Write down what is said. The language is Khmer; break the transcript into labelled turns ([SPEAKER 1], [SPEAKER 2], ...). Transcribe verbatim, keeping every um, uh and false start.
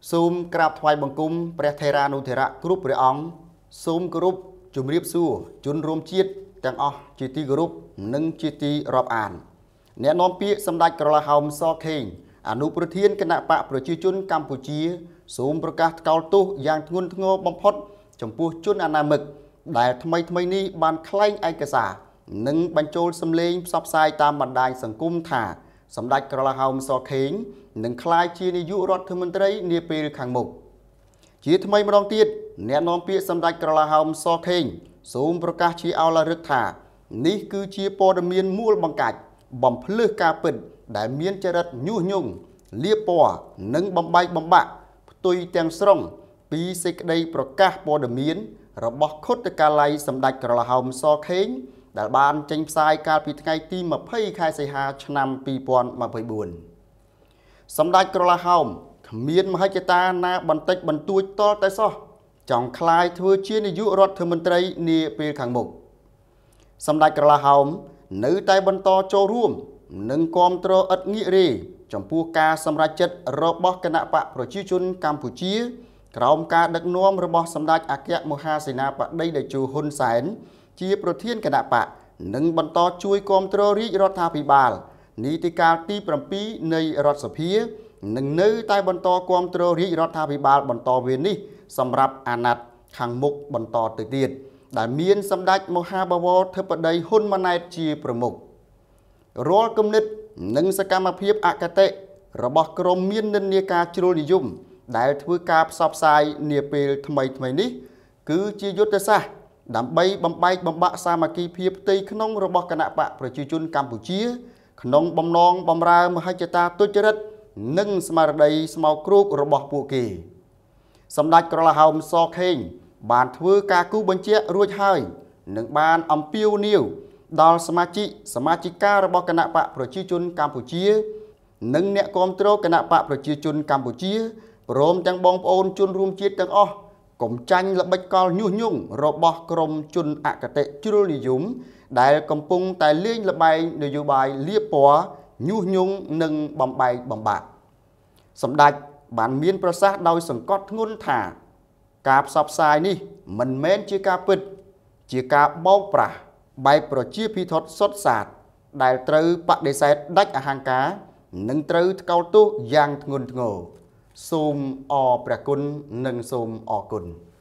[SPEAKER 1] សូមក្រាបថ្វាយបង្គំព្រះថេរានុថេរៈគ្រប់ព្រះអង្គសូមគោរពជម្រាបសួរជនរួមជាតិទាំងអស់ជាទីគោរពនិងជាទីរាប់អានអ្នកនាំពាក្យសម្ដេចក្រឡាហោមសខេងអនុប្រធានគណៈបកប្រជាជនកម្ពុជាសូមប្រកាសថ្កោលទោសយ៉ាងធ្ងន់ធ្ងរបំផុតចំពោះជនអនាមិកដែលថ្មីថ្មីនេះបានក្លែងឯកសារនិងបញ្ចូលសម្លេងផ្សព្វផ្សាយតាមបណ្ដាញសង្គមថាសម្ដេចក្រឡាហោមសខេងនឹងក្លាយជានាយករដ្ឋមន្ត្រីនាពេលខាងមុខជាថ្មីម្ដងទៀតអ្នកនាំពាក្យសម្ដេចក្រឡាហោមសខេងសូមប្រកាសជាឱឡារិកថានេះគឺជាព័ត៌មានមូលបង្កាច់បំភ្លឺការពិតដែលមានចរិតញុះញង់លៀបពណ៌និងបំបែកបំបាក់ផ្ទុយទាំងស្រុងពីសេចក្តីប្រកាសព័ត៌មានរបស់ខុទ្ទកាល័យសម្ដេចក្រឡាហោមសខេងដែលបានចេញផ្សាយកាលពីថ្ងៃទីម្ភៃខែសីហាឆ្នាំពីរពាន់ម្ភៃបួនសម្ដេចក្រឡាហោមគ្មានមហិច្ឆតាណាបន្តិចបន្តួចតតែសោះចង់ក្លាយធ្វើជានាយករដ្ឋមន្ត្រីនាពេលខាងមុខសម្ដេចក្រឡាហោមនៅតែបន្តចូលរួមនិងគាំទ្រឥតងាករេចំពោះការសម្រេចចិត្តរបស់គណៈបកប្រជាជនកម្ពុជាក្រោមការដឹកនាំរបស់សម្ដេចអគ្គមហាសេនាបតីតេជោហ៊ុនសែនជាប្រធានគណៈបកនិងបន្តជួយគាំទ្ររាជរដ្ឋាភិបាលនីតិកាលទី7នៃរដ្ឋសភានឹងនៅតែបន្តគាំទ្ររាជរដ្ឋាភិបាលបន្តវេននេះសម្រាប់អាណត្តិខាងមុខបន្តទៅទៀតដែលមានសម្ដេចមហាបវរធិបតីហ៊ុនម៉ាណែតជាប្រមុខរាល់គំនិតនិងសកម្មភាពអកតេរបស់ក្រមមាននិន្នាការជ្រុលនិយមដែលធ្វើការផ្សព្វផ្សាយនាពេលថ្មីថ្មីនេះគឺជាយុទ្ធសាស្ត្រដើម្បីបំបែកបំបាក់សាមគ្គីភាពផ្ទៃក្នុងរបស់គណៈបកប្រជាជនកម្ពុជាក្នុងបំណងបំរើមហិច្ឆតាទុច្ចរិតនិងស្មារតីស្មោកគ្រោករបស់ពួកគេសម្ដេចក្រឡាហោមសខេងបានធ្វើការគូបញ្ជាក់រួចហើយនិងបានអំពាវនាវដល់សមាជិកសមាជិការបស់គណៈបកប្រជាជនកម្ពុជានិងអ្នកគាំទ្រគណៈបកប្រជាជនកម្ពុជាព្រមទាំងបងប្អូនជនរួមជាតិទាំងអស់កុំចាញ់ល្បិចកលញុះញង់របស់ក្រុមជនអកតេជ្រុលនិយមដែលកំពុងតែលេងល្បែងនយោបាយលៀបពណ៌ញុះញង់និងបំបែកបំបាក់សម្ដេចបានមានប្រសាសន៍ដោយសង្កត់ធ្ងន់ថាការផ្សព្វផ្សាយនេះមិនមែនជាការពិតជាការបោកប្រាស់បែបប្រជាភិថុតសុទ្ធសាធដែលត្រូវបដិសេធដាច់អហង្ការនិងត្រូវថ្កោលទោសយ៉ាងធ្ងន់ធ្ងរសូមអរព្រះគុណនិងសូមអរគុណ